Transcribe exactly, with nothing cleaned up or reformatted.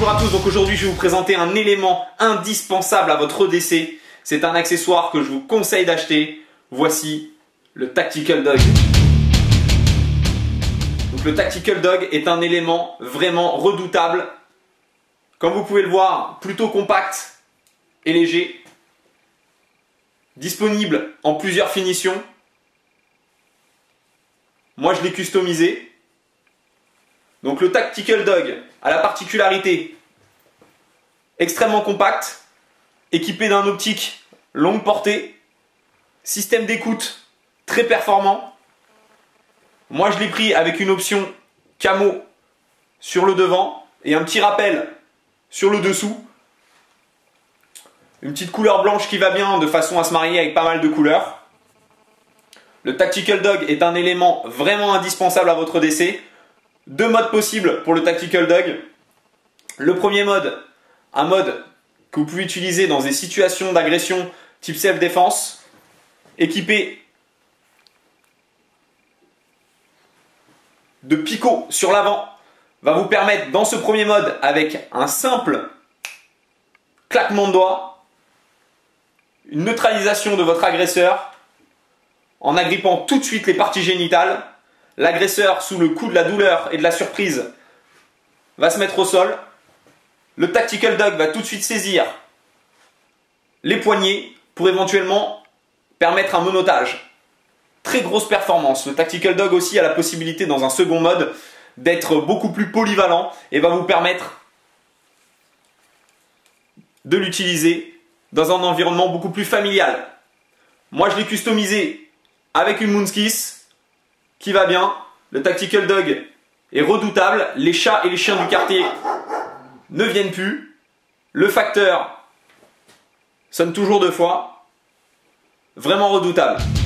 Bonjour à tous, donc aujourd'hui je vais vous présenter un élément indispensable à votre E D C. C'est un accessoire que je vous conseille d'acheter. Voici le Tactical Dog. Donc le Tactical Dog est un élément vraiment redoutable. Comme vous pouvez le voir, plutôt compact et léger. Disponible en plusieurs finitions. Moi je l'ai customisé. Donc le Tactical Dog a la particularité extrêmement compact, équipé d'un optique longue portée, système d'écoute très performant. Moi je l'ai pris avec une option camo sur le devant et un petit rappel sur le dessous. Une petite couleur blanche qui va bien de façon à se marier avec pas mal de couleurs. Le Tactical Dog est un élément vraiment indispensable à votre E D C. Deux modes possibles pour le Tactical Dog. Le premier mode, un mode que vous pouvez utiliser dans des situations d'agression type self-défense, équipé de picots sur l'avant, va vous permettre dans ce premier mode, avec un simple claquement de doigts, une neutralisation de votre agresseur en agrippant tout de suite les parties génitales. L'agresseur, sous le coup de la douleur et de la surprise, va se mettre au sol. Le Tactical Dog va tout de suite saisir les poignets pour éventuellement permettre un monotage. Très grosse performance. Le Tactical Dog aussi a la possibilité dans un second mode d'être beaucoup plus polyvalent et va vous permettre de l'utiliser dans un environnement beaucoup plus familial. Moi je l'ai customisé avec une Moonskis qui va bien. Le Tactical Dog est redoutable. Les chats et les chiens du quartier ne viennent plus. Le facteur sonne toujours deux fois. Vraiment redoutable.